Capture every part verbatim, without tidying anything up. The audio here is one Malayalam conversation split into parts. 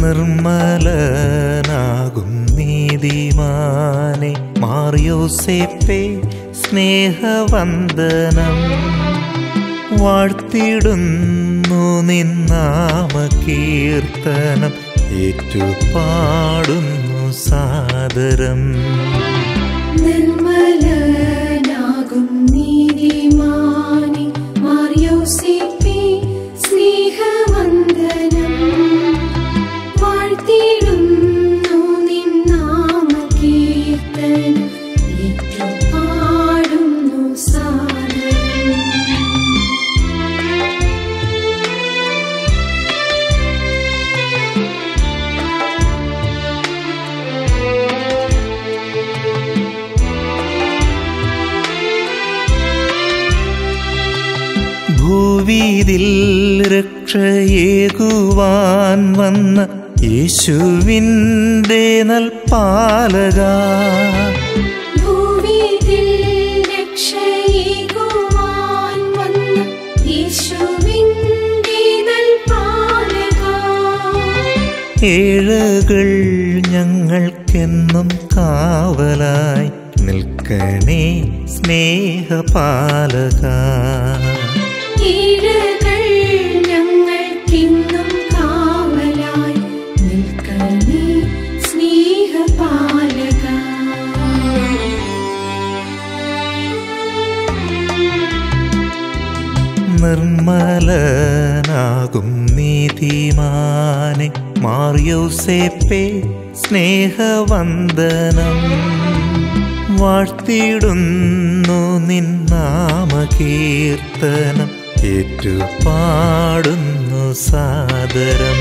നിർമ്മലനാകും നീതിമാനെ മാർയോസേപ്പേ സ്നേഹവന്ദനം. വാഴ്ത്തിടുന്നു നിന്നാമകീർത്തനം, ഏറ്റുപാടുന്നു സാദരം. നിർമ്മലനാകും നീതിമാനെ മാർയോസേപ്പേ സ്നേഹവന്ദനം. വാഴ്ത്തിടുന്നു നിന്നാമകീർത്തനം, ഏറ്റുപാടുന്നു സാദരം. ഭൂവീതിൽ രക്ഷയേകുവാൻ വന്ന യേശുവിൻ്റെ നൽപാലക, ഭൂവീതിൽ രക്ഷയേകുവാൻ വന്ന യേശുവിൻ്റെ നൽപാലക. ഏഴകൾ ഞങ്ങൾക്കെന്നും കാവലായി നിൽക്കണേ സ്നേഹപാലക. ഏഴകൾ ഞങ്ങൾക്കെന്നും കാവലായി നിൽക്കണേ സ്നേഹപാലക. നിർമ്മലനാകും നീതിമാനെ മാർയോസേപ്പേ സ്നേഹവന്ദനം. വാഴ്ത്തിടുന്നു നിന്നാമകീർത്തനം, ഏറ്റുപാടുന്നു സാദരം.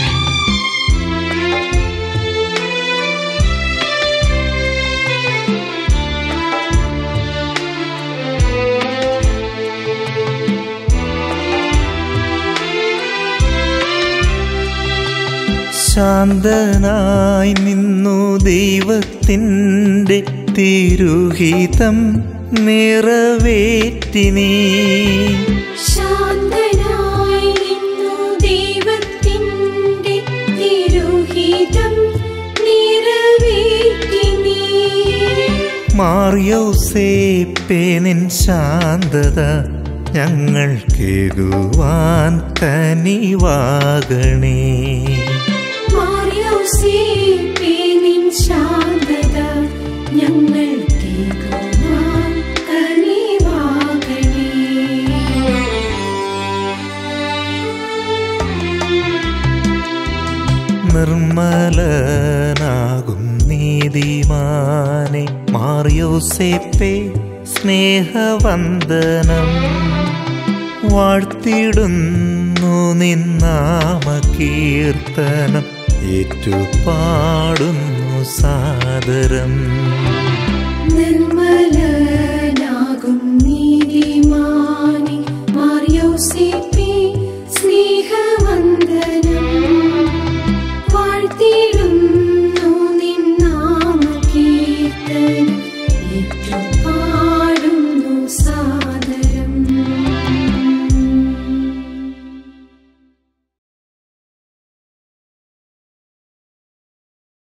ശാന്തനായി നിന്നു ദൈവത്തിൻ്റെ തിരുഹിതം നിറവേറ്റിനീ. ശാന്തനായി നിന്നു ദൈവത്തിൻ്റെ തിരുഹിതം നിറവേറ്റിനീ. മാർയോസേപ്പേ നിൻ ശാന്തത ഞങ്ങൾക്കേകുവാൻ കനിവാകണേ. മാർയോസേപ്പേ നിൻ ശാന്തത ഞങ്ങൾക്കേകുവാൻ കനിവാകണേ. നിർമ്മലനാകും നീതിമാനെ മാർയോസേപ്പേ സ്നേഹവന്ദനം. വാഴ്ത്തിടുന്നു നിന്നാമകീർത്തനം, ഏറ്റുപാടുന്നു സാദരം. നിർമ്മലനാകും നീതിമാനെ മാർയോസേപ്പേ സ്നേഹവന്ദനം. വാഴ്ത്തിടുന്നു നിന്നാമകീർത്തനം,